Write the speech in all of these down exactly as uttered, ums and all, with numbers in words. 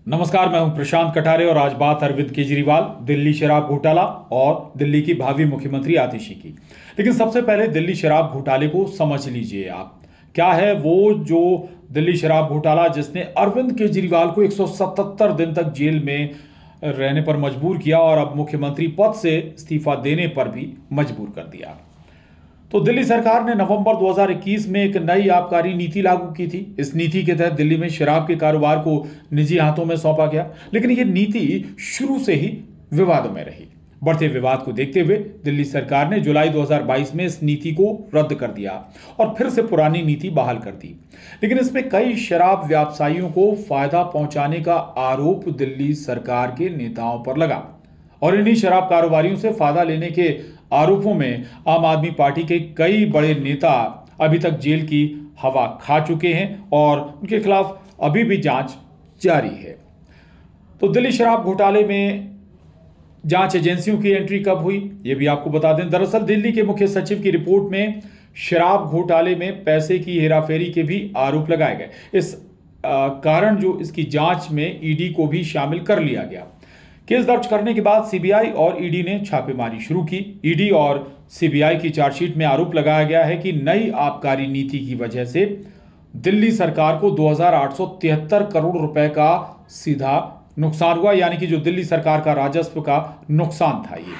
नमस्कार, मैं हूं प्रशांत कटारे और आज बात अरविंद केजरीवाल, दिल्ली शराब घोटाला और दिल्ली की भावी मुख्यमंत्री आतिशी की। लेकिन सबसे पहले दिल्ली शराब घोटाले को समझ लीजिए आप। क्या है वो जो दिल्ली शराब घोटाला जिसने अरविंद केजरीवाल को एक सौ सतहत्तर दिन तक जेल में रहने पर मजबूर किया और अब मुख्यमंत्री पद से इस्तीफा देने पर भी मजबूर कर दिया। तो दिल्ली सरकार ने नवंबर दो हज़ार इक्कीस में एक नई आबकारी नीति लागू की थी। इस नीति के तहत दिल्ली में शराब के कारोबार को निजी हाथों में सौंपा गया, लेकिन यह नीति शुरू से ही विवादों में रही। बढ़ते विवाद को देखते हुए दिल्ली सरकार ने जुलाई दो हज़ार बाईस में इस नीति को रद्द कर दिया और फिर से पुरानी नीति बहाल कर दी। लेकिन इसमें कई शराब व्यवसायियों को फायदा पहुंचाने का आरोप दिल्ली सरकार के नेताओं पर लगा और इन्हीं शराब कारोबारियों से फायदा लेने के आरोपों में आम आदमी पार्टी के कई बड़े नेता अभी तक जेल की हवा खा चुके हैं और उनके खिलाफ अभी भी जांच जारी है। तो दिल्ली शराब घोटाले में जांच एजेंसियों की एंट्री कब हुई, यह भी आपको बता दें। दरअसल दिल्ली के मुख्य सचिव की रिपोर्ट में शराब घोटाले में पैसे की हेराफेरी के भी आरोप लगाए गए। इस आ, कारण जो इसकी जांच में ईडी को भी शामिल कर लिया गया। केस दर्ज करने के बाद सीबीआई और ईडी ने छापेमारी शुरू की। ईडी और सीबीआई की चार्जशीट में आरोप लगाया गया है कि नई आबकारी नीति की वजह से दिल्ली सरकार को दो हज़ार आठ सौ तिहत्तर करोड़ रुपए का सीधा नुकसान हुआ, यानी कि जो दिल्ली सरकार का राजस्व का नुकसान था ये।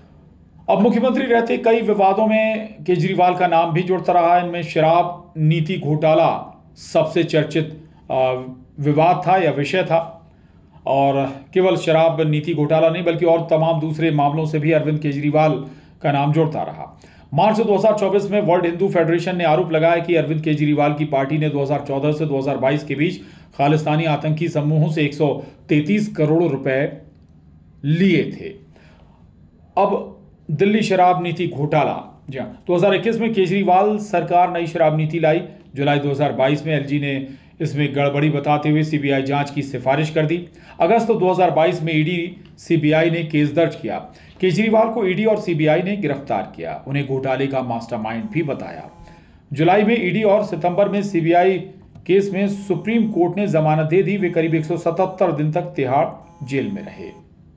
अब मुख्यमंत्री रहते कई विवादों में केजरीवाल का नाम भी जुड़ता रहा। इनमें शराब नीति घोटाला सबसे चर्चित विवाद था या विषय था और केवल शराब नीति घोटाला नहीं बल्कि और तमाम दूसरे मामलों से भी अरविंद केजरीवाल का नाम जुड़ता रहा। मार्च दो हज़ार चौबीस में वर्ल्ड हिंदू फेडरेशन ने आरोप लगाया कि अरविंद केजरीवाल की पार्टी ने दो हज़ार चौदह से दो हज़ार बाईस के बीच खालिस्तानी आतंकी समूहों से एक सौ तैंतीस करोड़ रुपए लिए थे। अब दिल्ली शराब नीति घोटाला, जी हाँ, दो हज़ार इक्कीस में केजरीवाल सरकार नई शराब नीति लाई। जुलाई दो हज़ार बाईस में एलजी ने इसमें गड़बड़ी बताते हुए सीबीआई जांच की सिफारिश कर दी। अगस्त दो हज़ार बाईस में ईडी सीबीआई ने केस दर्ज किया। केजरीवाल को ईडी और सीबीआई ने गिरफ्तार किया, उन्हें घोटाले का मास्टरमाइंड भी बताया। जुलाई में ईडी और सितंबर में सीबीआई केस में सुप्रीम कोर्ट ने जमानत दे दी। वे करीब एक सौ सतहत्तर दिन तक तिहाड़ जेल में रहे।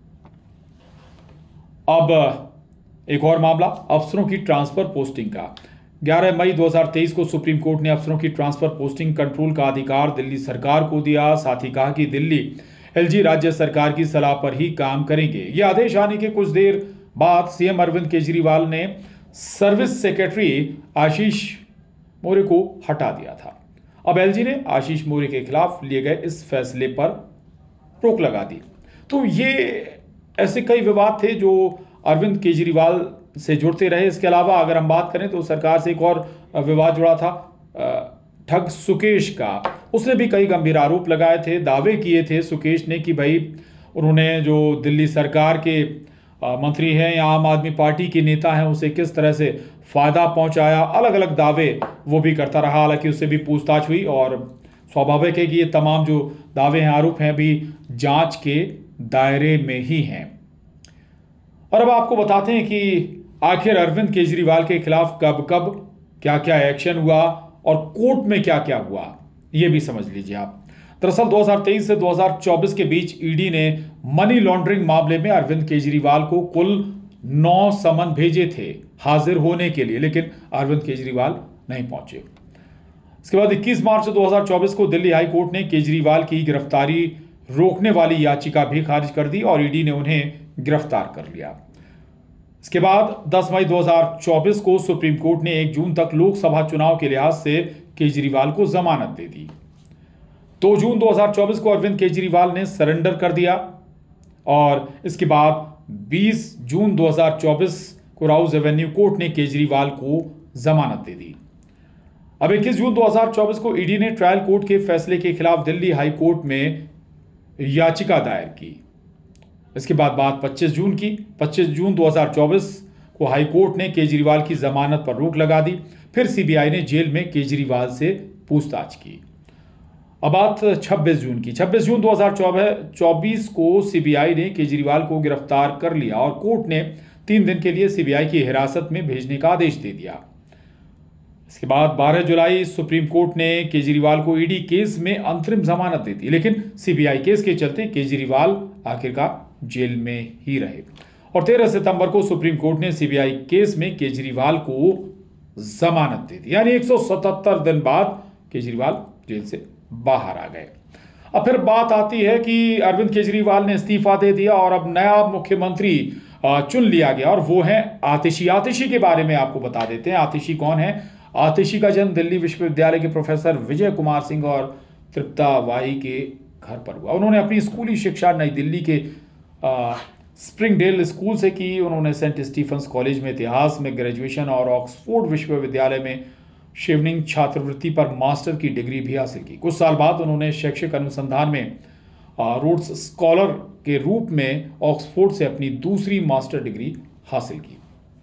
अब एक और मामला अफसरों की ट्रांसफर पोस्टिंग का। ग्यारह मई दो हज़ार तेईस को सुप्रीम कोर्ट ने अफसरों की ट्रांसफर पोस्टिंग कंट्रोल का अधिकार दिल्ली सरकार को दिया। साथ ही कहा कि दिल्ली एलजी राज्य सरकार की सलाह पर ही काम करेंगे। यह आदेश आने के कुछ देर बाद सीएम अरविंद केजरीवाल ने सर्विस सेक्रेटरी आशीष मौर्य को हटा दिया था। अब एलजी ने आशीष मौर्य के खिलाफ लिए गए इस फैसले पर रोक लगा दी। तो ये ऐसे कई विवाद थे जो अरविंद केजरीवाल से जुड़ते रहे। इसके अलावा अगर हम बात करें तो सरकार से एक और विवाद जुड़ा था ठग सुकेश का। उसने भी कई गंभीर आरोप लगाए थे, दावे किए थे सुकेश ने कि भाई उन्होंने जो दिल्ली सरकार के मंत्री हैं या आम आदमी पार्टी के नेता हैं उसे किस तरह से फायदा पहुंचाया। अलग अलग दावे वो भी करता रहा। हालांकि उससे भी पूछताछ हुई और स्वाभाविक है कि ये तमाम जो दावे हैं, आरोप हैं, भी जांच के दायरे में ही हैं। और अब आपको बताते हैं कि आखिर अरविंद केजरीवाल के खिलाफ कब कब क्या क्या एक्शन हुआ और कोर्ट में क्या क्या हुआ, यह भी समझ लीजिए आप। दरअसल दो हज़ार तेईस से दो हज़ार चौबीस के बीच ईडी ने मनी लॉन्ड्रिंग मामले में अरविंद केजरीवाल को कुल नौ समन भेजे थे हाजिर होने के लिए, लेकिन अरविंद केजरीवाल नहीं पहुंचे। इसके बाद इक्कीस मार्च दो हज़ार चौबीस को दिल्ली हाई कोर्ट ने केजरीवाल की गिरफ्तारी रोकने वाली याचिका भी खारिज कर दी और ईडी ने उन्हें गिरफ्तार कर लिया। इसके बाद दस मई दो हज़ार चौबीस को सुप्रीम कोर्ट ने एक जून तक लोकसभा चुनाव के लिहाज से केजरीवाल को जमानत दे दी। दो जून दो हज़ार चौबीस को अरविंद केजरीवाल ने सरेंडर कर दिया और इसके बाद बीस जून दो हज़ार चौबीस को राउज एवेन्यू कोर्ट ने केजरीवाल को जमानत दे दी। अब इक्कीस जून दो हज़ार चौबीस को ईडी ने ट्रायल कोर्ट के फैसले के खिलाफ दिल्ली हाई कोर्ट में याचिका दायर की। इसके बाद बात पच्चीस जून की। पच्चीस जून दो हज़ार चौबीस को हाई कोर्ट ने केजरीवाल की जमानत पर रोक लगा दी। फिर सीबीआई ने जेल में केजरीवाल से पूछताछ की। अब बात छब्बीस जून की। छब्बीस जून दो हज़ार चौबीस को सीबीआई ने केजरीवाल को गिरफ्तार कर लिया और कोर्ट ने तीन दिन के लिए सीबीआई की हिरासत में भेजने का आदेश दे दिया। इसके बाद बारह जुलाई सुप्रीम कोर्ट ने केजरीवाल को ईडी केस में अंतरिम जमानत दे दी, लेकिन सीबीआई केस के चलते केजरीवाल आखिरकार जेल में ही रहे और तेरह सितंबर को सुप्रीम कोर्ट ने सीबीआई केस में केजरीवाल को जमानत दे दी, यानी एक सौ सतहत्तर दिन बाद केजरीवाल जेल से बाहर आ गए। अब फिर बात आती है कि अरविंद केजरीवाल ने इस्तीफा दे दिया और अब नया मुख्यमंत्री चुन लिया गया और वो है आतिशी। आतिशी के बारे में आपको बता देते हैं। आतिशी कौन है? आतिशी का जन्म दिल्ली विश्वविद्यालय के प्रोफेसर विजय कुमार सिंह और तृप्ता वाई के घर पर हुआ। उन्होंने अपनी स्कूली शिक्षा नई दिल्ली के आ, स्प्रिंगडेल स्कूल से की। उन्होंने सेंट स्टीफेंस कॉलेज में इतिहास में ग्रेजुएशन और ऑक्सफोर्ड विश्वविद्यालय में शेवनिंग छात्रवृत्ति पर मास्टर की डिग्री भी हासिल की। कुछ साल बाद उन्होंने शैक्षिक अनुसंधान में रोड्स स्कॉलर के रूप में ऑक्सफोर्ड से अपनी दूसरी मास्टर डिग्री हासिल की।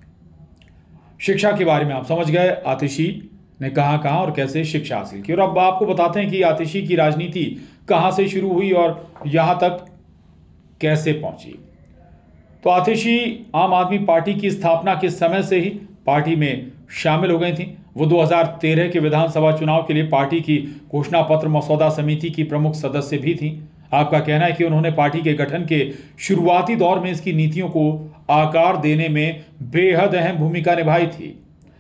शिक्षा के बारे में आप समझ गए आतिशी ने कहां कहां और कैसे शिक्षा हासिल की। और अब आपको बताते हैं कि आतिशी की राजनीति कहां से शुरू हुई और यहां तक कैसे पहुंची। तो आतिशी आम आदमी पार्टी की स्थापना के समय से ही पार्टी में शामिल हो गई थी। वो दो हज़ार तेरह के विधानसभा चुनाव के लिए पार्टी की घोषणा पत्र मसौदा समिति की प्रमुख सदस्य भी थी। आपका कहना है कि उन्होंने पार्टी के गठन के शुरुआती दौर में इसकी नीतियों को आकार देने में बेहद अहम भूमिका निभाई थी।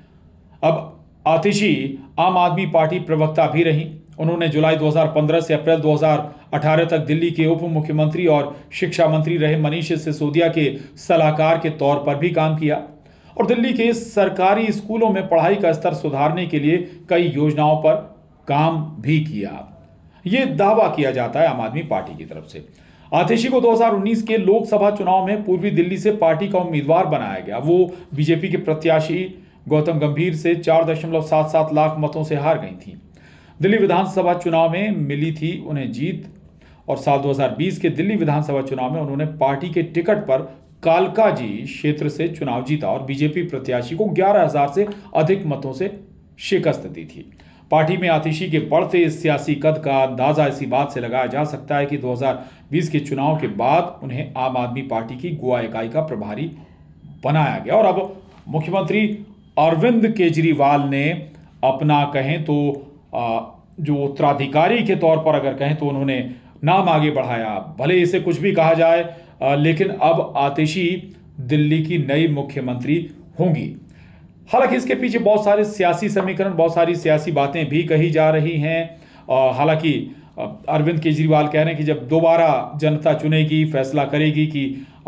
अब आतिशी आम आदमी पार्टी प्रवक्ता भी रही। उन्होंने जुलाई दो हज़ार पंद्रह से अप्रैल दो हज़ार अठारह तक दिल्ली के उप मुख्यमंत्री और शिक्षा मंत्री रहे मनीष सिसोदिया के सलाहकार के तौर पर भी काम किया और दिल्ली के सरकारी स्कूलों में पढ़ाई का स्तर सुधारने के लिए कई योजनाओं पर काम भी किया। यह दावा किया जाता है आम आदमी पार्टी की तरफ से। आतिशी को दो हज़ार उन्नीस के लोकसभा चुनाव में पूर्वी दिल्ली से पार्टी का उम्मीदवार बनाया गया। वो बीजेपी के प्रत्याशी गौतम गंभीर से चार दशमलव सात सात लाख मतों से हार गई थी। दिल्ली विधानसभा चुनाव में मिली थी उन्हें जीत और साल दो हज़ार बीस के दिल्ली विधानसभा चुनाव में उन्होंने पार्टी के टिकट पर कालकाजी क्षेत्र से चुनाव जीता और बीजेपी प्रत्याशी को ग्यारह हज़ार से अधिक मतों से शिकस्त दी थी। पार्टी में आतिशी के बढ़ते सियासी कद का अंदाजा इसी बात से लगाया जा सकता है कि दो हज़ार बीस के चुनाव के बाद उन्हें आम आदमी पार्टी की गोवा इकाई का प्रभारी बनाया गया और अब मुख्यमंत्री अरविंद केजरीवाल ने अपना कहें तो जो उत्तराधिकारी के तौर पर अगर कहें तो उन्होंने नाम आगे बढ़ाया। भले इसे कुछ भी कहा जाए, लेकिन अब आतिशी दिल्ली की नई मुख्यमंत्री होंगी। हालांकि इसके पीछे बहुत सारे सियासी समीकरण, बहुत सारी सियासी बातें भी कही जा रही हैं। हालांकि अरविंद केजरीवाल कह रहे हैं कि जब दोबारा जनता चुनेगी, फैसला करेगी कि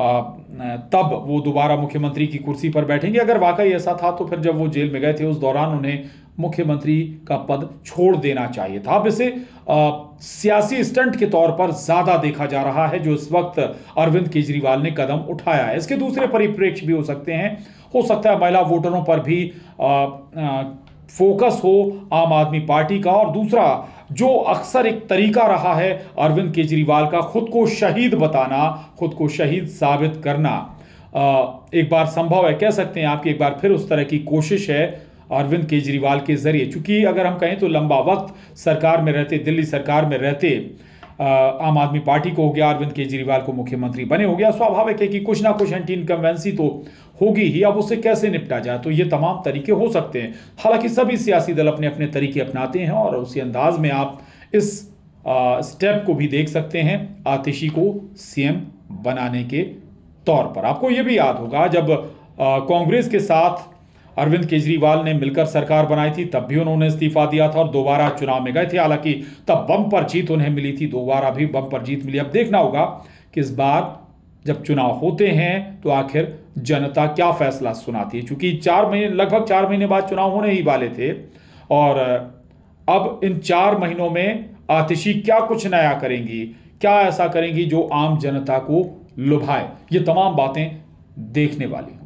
तब वो दोबारा मुख्यमंत्री की कुर्सी पर बैठेंगे। अगर वाकई ऐसा था तो फिर जब वो जेल में गए थे उस दौरान उन्हें मुख्यमंत्री का पद छोड़ देना चाहिए था। अब इसे सियासी स्टंट के तौर पर ज्यादा देखा जा रहा है जो इस वक्त अरविंद केजरीवाल ने कदम उठाया है। इसके दूसरे परिप्रेक्ष्य भी हो सकते हैं। हो सकता है महिला वोटरों पर भी आ, आ, फोकस हो आम आदमी पार्टी का। और दूसरा जो अक्सर एक तरीका रहा है अरविंद केजरीवाल का, खुद को शहीद बताना, खुद को शहीद साबित करना, आ, एक बार संभव है, कह सकते हैं आपकी एक बार फिर उस तरह की कोशिश है अरविंद केजरीवाल के जरिए। चूंकि अगर हम कहें तो लंबा वक्त सरकार में रहते, दिल्ली सरकार में रहते आम आदमी पार्टी को हो गया, अरविंद केजरीवाल को मुख्यमंत्री बने हो गया, स्वाभाविक है कि कुछ ना कुछ एंटी इनकम्बेंसी तो होगी ही। अब उससे कैसे निपटा जाए, तो ये तमाम तरीके हो सकते हैं। हालांकि सभी सियासी दल अपने अपने तरीके अपनाते हैं और उसी अंदाज में आप इस आ, स्टेप को भी देख सकते हैं आतिशी को सीएम बनाने के तौर पर। आपको ये भी याद होगा जब कांग्रेस के साथ अरविंद केजरीवाल ने मिलकर सरकार बनाई थी तब भी उन्होंने इस्तीफा दिया था और दोबारा चुनाव में गए थे। हालांकि तब बम्पर जीत उन्हें मिली थी, दोबारा भी बम्पर जीत मिली। अब देखना होगा कि इस बार जब चुनाव होते हैं तो आखिर जनता क्या फैसला सुनाती है। क्योंकि चार महीने लगभग चार महीने बाद चुनाव होने ही वाले थे और अब इन चार महीनों में आतिशी क्या कुछ नया करेंगी, क्या ऐसा करेंगी जो आम जनता को लुभाए, ये तमाम बातें देखने वाली।